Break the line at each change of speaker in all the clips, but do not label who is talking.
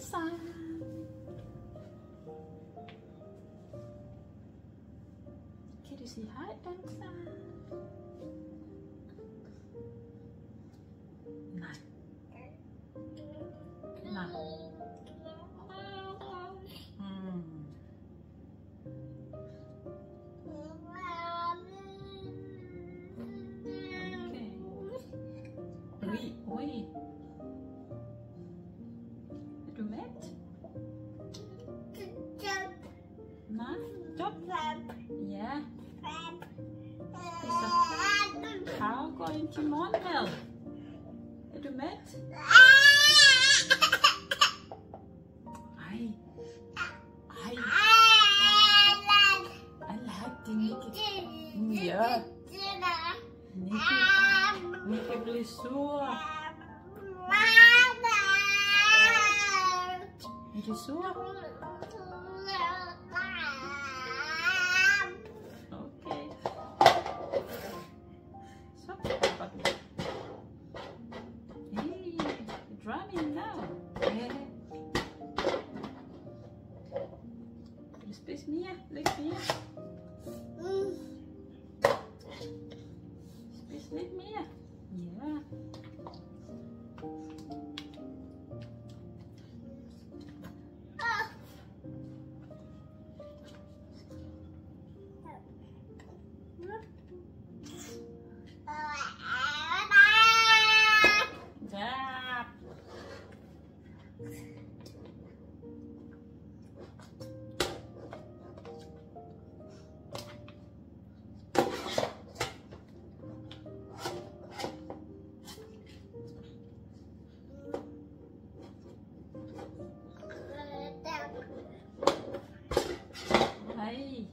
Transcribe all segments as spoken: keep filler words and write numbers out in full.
danser. Kan du sige hej, danser? Nej. Nej. Mm. Okay. Ui, ui. Er du mæt? Nej. Stop. Ja. Så Karo går ind til morgenmad. Er du mæt? Ej. Ej. Allah, det Nicky. Ja. Nicky. Nicky bliver sur. Er du sur? Okay. Så prøver du. Hey, you're drumming now. Yeah. Vil du spise mere? Lidt mere? Spis lidt mere. Ja. Hej.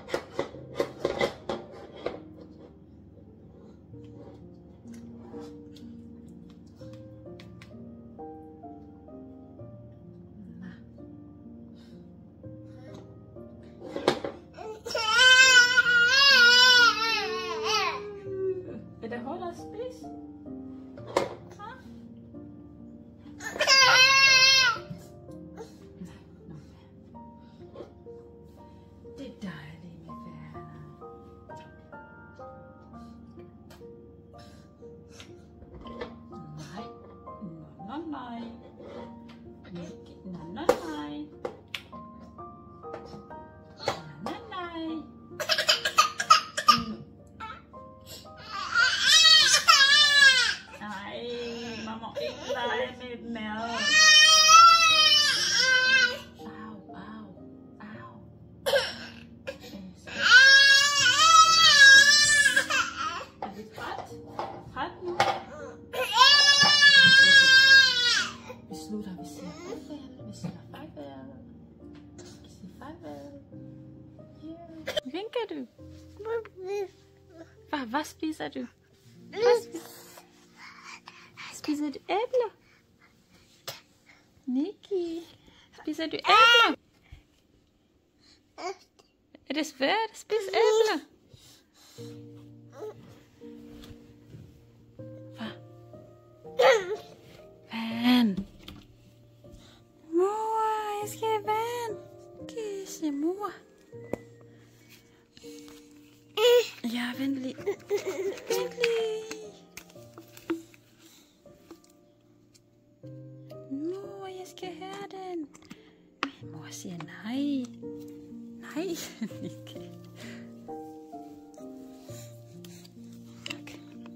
Vil du holde og spise? Det er dejligt med Werner. Nej. Nå, nå, nej. Nå, nå, nej. Nå, nå, nej. Ej, man må ikke lege med mad. Au, au, au. Er vi træt? Træt nu? Vi slutter, vi siger farvel. Vi siger farvel. Vi siger farvel. Yeah. Vinker du? Hvad, hvad spiser du? Hvad spiser Spiser du æbler? Nicky, spiser du æbler? Er det svært at spise æbler? Hvad? Vand. Mor, jeg skal have vand. Kisse, mor. Ja, vent lige. Vent lige. Mor, jeg skal have den. Men mor siger nej. Nej, Nicky. Tak.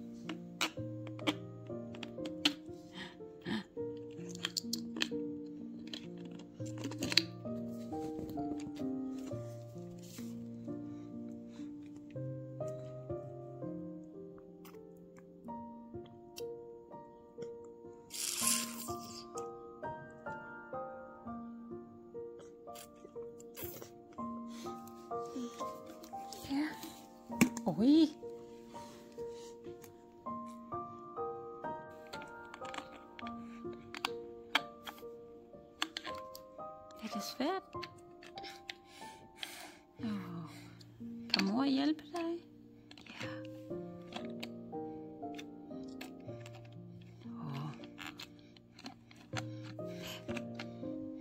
Ja. Ui. Er det svært? Oh. Kan mor hjælpe dig? Ja. Oh.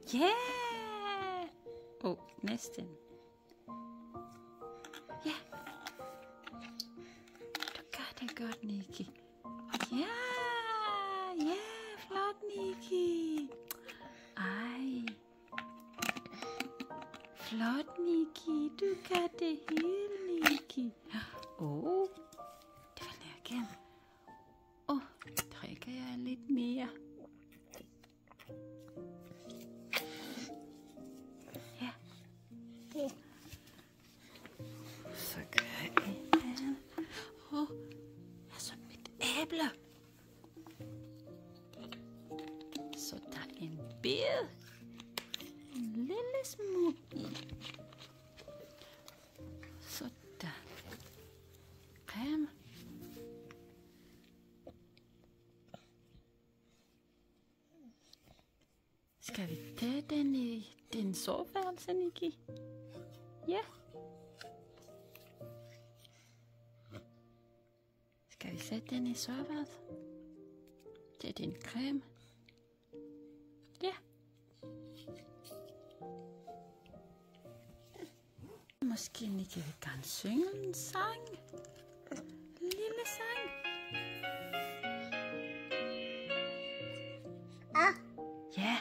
Yeah! Åh, oh, næsten. Ja. Du gør det godt, Nikki. Ja! Ja, flot, Nikki. Ej. Flot, Nikki. Du gør det hele, Nikki. Åh, oh, det var nær igen. Åh, oh, drikker jeg lidt mere. Ja. Så gør jeg en. Åh, oh, altså mit æble. Så der er en bed. En lille smule i. Så der. Creme. Skal vi tage den i din soveværelse, Nikki? Ja. Skal vi sætte den i soveværelset? Det er din creme. Ja. Måske Nikki vil gerne synge en sang. En lille sang.
Ah.
Ja.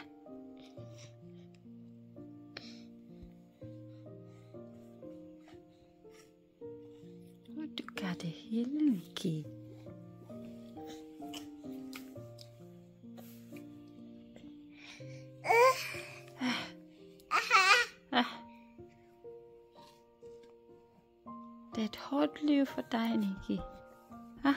Du gør det hele, Nikki. Det er et hårdt liv for dig, Nikki. Ah.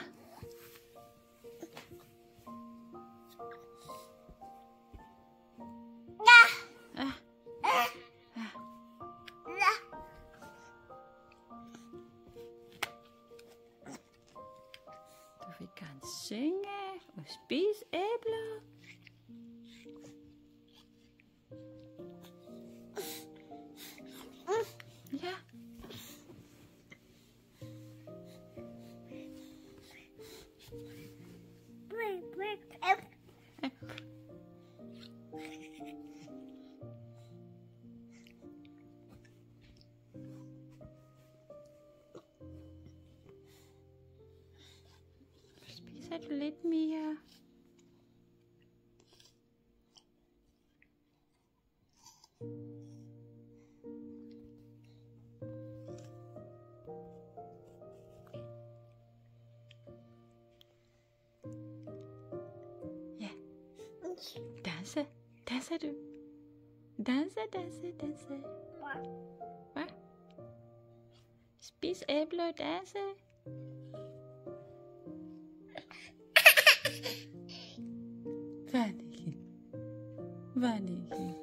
Ah. Ah. Du vil gerne synge og spise æbler. Ja. Spiser du lidt mere? Ja. Danse. Danser du? Danse, danse, danse. Hvad? Spis æbler og danse. Hvad, Nikki? Hvad, Nikki?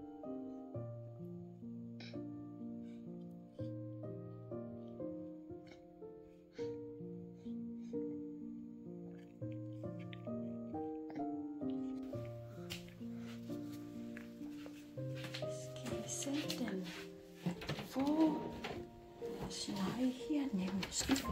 Skal vi sætte den for? Snøje her nærmest.